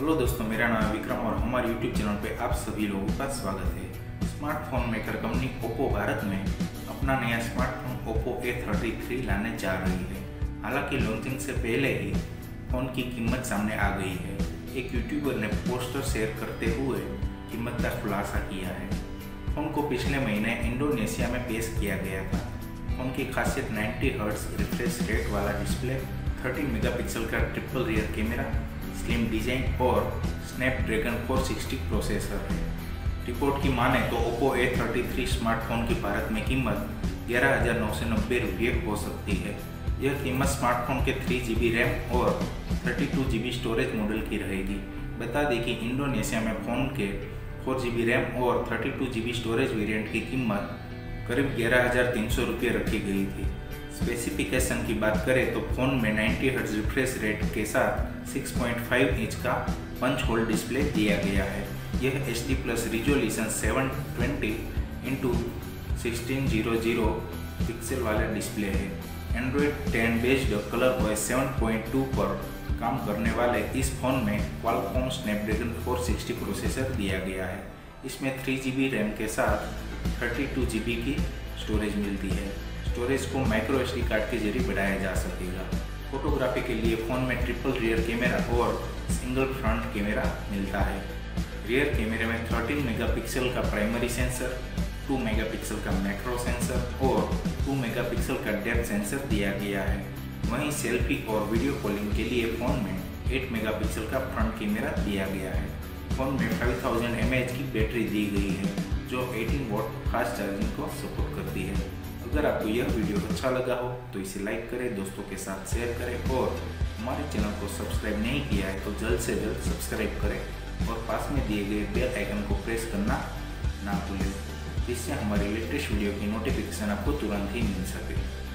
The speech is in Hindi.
हेलो दोस्तों, मेरा नाम है विक्रम और हमारे यूट्यूब चैनल पे आप सभी लोगों का स्वागत है। Smartphone maker company Oppo Bharat में अपना नया स्मार्टफोन ओप्पो A33 लाने जा रही है। हालांकि लॉन्चिंग से पहले ही फ़ोन की कीमत सामने आ गई है। एक यूट्यूबर ने पोस्टर शेयर करते हुए कीमत का खुलासा किया है। फ़ोन को पिछले महीने इंडोनेशिया में पेश किया गया था। फ़ोन की खासियत 90 हर्ट्ज रिफ्रेश रेट वाला डिस्प्ले, 30 मेगापिक्सल का triple rear camera, slim design और स्नैपड्रैगन 460 प्रोसेसर है। रिपोर्ट की माने तो ओप्पो A33 स्मार्टफोन की भारत में कीमत 11,990 रुपये हो सकती है। यह कीमत स्मार्टफोन के 3GB रैम और 32GB स्टोरेज मॉडल की रहेगी। बता दें कि इंडोनेशिया में फ़ोन के 4GB रैम और 32GB स्टोरेज वेरिएंट की कीमत करीब 11,300 रुपये रखी गई थी। स्पेसिफिकेशन की बात करें तो फ़ोन में 90 हर्ट्ज रिफ्रेश रेट के साथ 6.5 इंच का पंच होल डिस्प्ले दिया गया है। यह HD plus resolution 720x1600 pixel वाला डिस्प्ले है। एंड्रॉयड 10 बेस्ड ColorOS 7.2 पर काम करने वाले इस फ़ोन में क्वालकॉम स्नैपड्रैगन 460 प्रोसेसर दिया गया है। इसमें 3GB रैम के साथ 32GB की स्टोरेज मिलती है। स्टोरेज को माइक्रो SD कार्ड के जरिए बढ़ाया जा सकेगा। फोटोग्राफी के लिए फ़ोन में ट्रिपल रियर कैमरा और सिंगल फ्रंट कैमरा मिलता है। रियर कैमरे में 13 मेगापिक्सल का प्राइमरी सेंसर, 2 मेगापिक्सल का मैक्रो सेंसर और 2 मेगापिक्सल का डेप्थ सेंसर दिया गया है। वहीं सेल्फी और वीडियो कॉलिंग के लिए फ़ोन में 8 मेगापिक्सल का फ्रंट कैमरा दिया गया है। फ़ोन में 5000 mAh की बैटरी दी गई है जो 18 वॉट फास्ट चार्जिंग को सपोर्ट करती है। अगर आपको यह वीडियो अच्छा लगा हो तो इसे लाइक करें, दोस्तों के साथ शेयर करें और हमारे चैनल को सब्सक्राइब नहीं किया है तो जल्द से जल्द सब्सक्राइब करें और पास में दिए गए बेल आइकन को प्रेस करना ना भूलें, जिससे हमारी लेटेस्ट वीडियो की नोटिफिकेशन आपको तुरंत ही मिल सके।